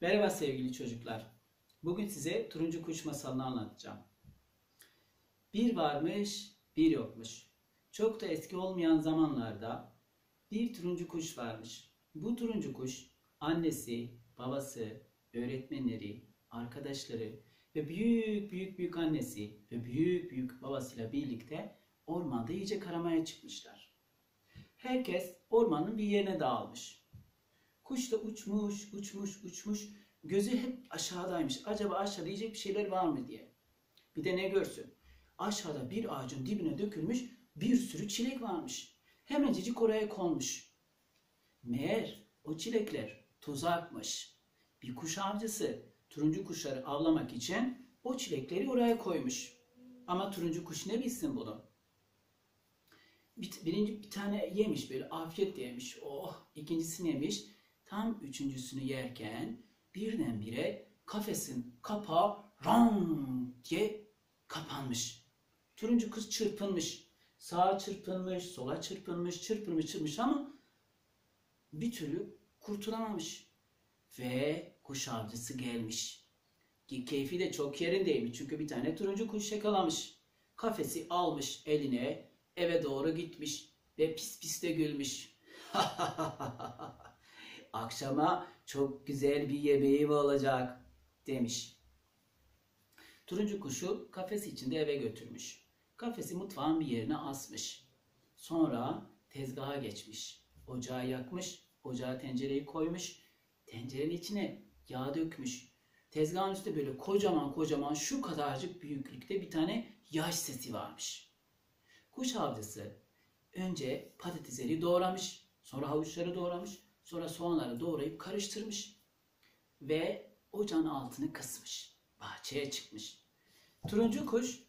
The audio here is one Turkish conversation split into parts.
Merhaba sevgili çocuklar. Bugün size turuncu kuş masalını anlatacağım. Bir varmış, bir yokmuş. Çok da eski olmayan zamanlarda bir turuncu kuş varmış. Bu turuncu kuş annesi, babası, öğretmenleri, arkadaşları ve büyük annesi ve büyük babasıyla birlikte ormanda yiyecek aramaya çıkmışlar. Herkes ormanın bir yerine dağılmış. Kuş da uçmuş. Gözü hep aşağıdaymış. Acaba aşağıda yiyecek bir şeyler var mı diye. Bir de ne görsün? Aşağıda bir ağacın dibine dökülmüş bir sürü çilek varmış. Hemencecik oraya konmuş. Meğer o çilekler tuzakmış. Bir kuş avcısı turuncu kuşları avlamak için o çilekleri oraya koymuş. Ama turuncu kuş ne bilsin bunu? Bir tane yemiş, böyle afiyet yemiş. Oh, ikincisini yemiş. Tam üçüncüsünü yerken birdenbire kafesin kapağı ram diye kapanmış. Turuncu kız çırpınmış. Sağa çırpınmış, sola çırpınmış ama bir türlü kurtulamamış. Ve kuş avcısı gelmiş. Keyfi de çok yerindeymiş çünkü bir tane turuncu kuş yakalamış. Kafesi almış eline, eve doğru gitmiş ve pis de gülmüş. Akşama çok güzel bir yemeğim olacak demiş. Turuncu kuşu kafes içinde eve götürmüş. Kafesi mutfağın bir yerine asmış. Sonra tezgaha geçmiş. Ocağı yakmış. Ocağa tencereyi koymuş. Tencerenin içine yağ dökmüş. Tezgahın üstünde böyle kocaman şu kadarcık büyüklükte bir tane yaş sesi varmış. Kuş avcısı önce patatesleri doğramış. Sonra havuçları doğramış. Sonra soğanları doğrayıp karıştırmış. Ve ocağın altını kısmış. Bahçeye çıkmış. Turuncu kuş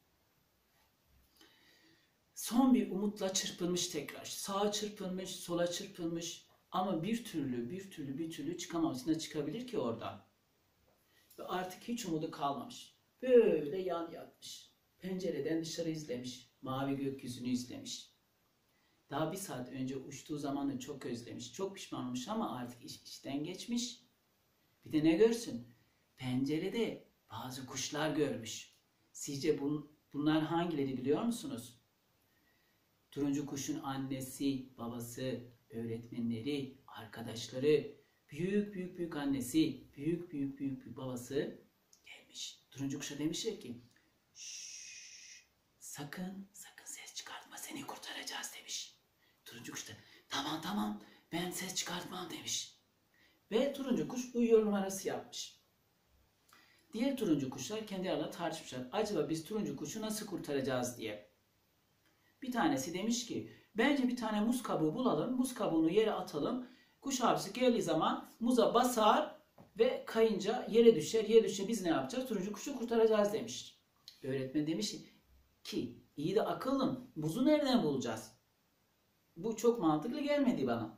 son bir umutla çırpınmış tekrar. Sağa çırpınmış, sola çırpınmış. Ama bir türlü çıkamamış. Çıkabilir ki oradan. Ve artık hiç umudu kalmamış. Böyle yan yatmış. Pencereden dışarı izlemiş. Mavi gökyüzünü izlemiş. Daha bir saat önce uçtuğu zamanı çok özlemiş. Çok pişman olmuş ama artık işten geçmiş. Bir de ne görsün? Pencerede bazı kuşlar görmüş. Sizce bunlar hangileri biliyor musunuz? Turuncu kuşun annesi, babası, öğretmenleri, arkadaşları, büyük annesi, büyük babası gelmiş. Turuncu kuşa demişler ki, şşş, sakın ses çıkartma, seni kurtaracağız demiş. Turuncu kuş da tamam ben ses çıkartmam demiş. Ve turuncu kuş uyuyor numarası yapmış. Diğer turuncu kuşlar kendi aralarında tartışmışlar. Acaba biz turuncu kuşu nasıl kurtaracağız diye. Bir tanesi demiş ki bence bir tane muz kabuğu bulalım. Muz kabuğunu yere atalım. Kuş avcısı geldiği zaman muza basar ve kayınca yere düşer. Yere düşer biz ne yapacağız? Turuncu kuşu kurtaracağız demiş. Öğretmen demiş ki iyi de akıllım. Muzu nereden bulacağız? Bu çok mantıklı gelmedi bana.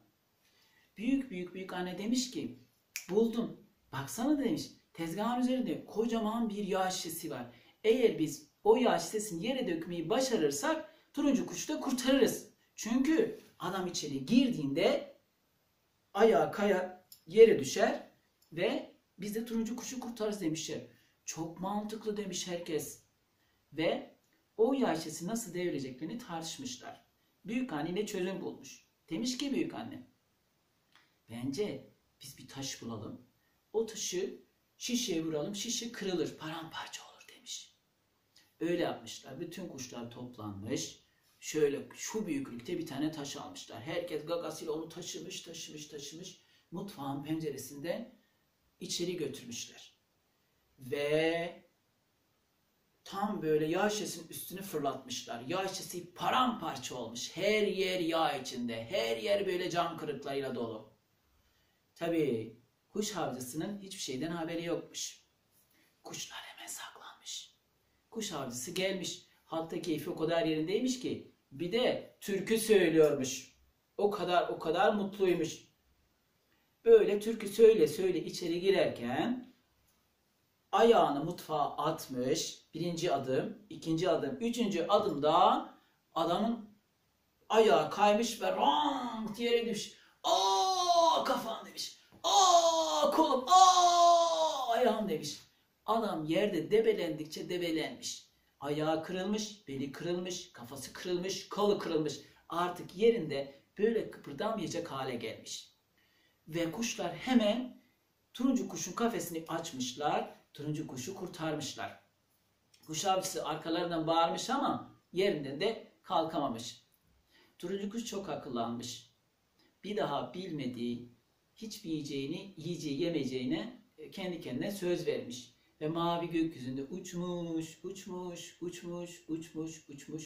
Büyük anne demiş ki buldum. Baksana demiş. Tezgahın üzerinde kocaman bir yağ şişesi var. Eğer biz o yağ şişesini yere dökmeyi başarırsak turuncu kuşu da kurtarırız. Çünkü adam içeri girdiğinde ayağı kayar, yere düşer ve biz de turuncu kuşu kurtarırız demişler. Çok mantıklı demiş herkes. Ve o yağ şişesi nasıl devrileceklerini tartışmışlar. Büyükanne ile çözüm bulmuş. Demiş ki büyükanne, bence biz bir taş bulalım. O taşı şişeye vuralım, şişe kırılır, paramparça olur demiş. Öyle yapmışlar. Bütün kuşlar toplanmış. Şöyle şu büyüklükte bir tane taş almışlar. Herkes gagasıyla onu taşımış. Mutfağın penceresinden içeri götürmüşler. Ve tam böyle yağ şişesinin üstüne fırlatmışlar. Yağ şişesi paramparça olmuş. Her yer yağ içinde. Her yer böyle cam kırıklarıyla dolu. Tabii kuş avcısının hiçbir şeyden haberi yokmuş. Kuşlar hemen saklanmış. Kuş avcısı gelmiş. Hatta keyfi o kadar yerindeymiş ki bir de türkü söylüyormuş. O kadar mutluymuş. Böyle türkü söyle içeri girerken ayağını mutfağa atmış. Birinci adım, ikinci adım, üçüncü adımda adamın ayağı kaymış ve rang diye düşmüş. Aa kafam demiş. Aa kolum, aa Adam demiş, adam yerde debelendikçe debelenmiş. Ayağı kırılmış, beli kırılmış, kafası kırılmış, kolu kırılmış. Artık yerinde böyle kıpırdamayacak hale gelmiş. Ve kuşlar hemen turuncu kuşun kafesini açmışlar, turuncu kuşu kurtarmışlar. Kuş avcısı arkalarından bağırmış ama yerinden de kalkamamış. Turuncu kuş çok akıllanmış. Bir daha bilmediği hiçbir yemeyeceğine kendi kendine söz vermiş. Ve mavi gökyüzünde uçmuş, uçmuş, uçmuş, uçmuş, uçmuş.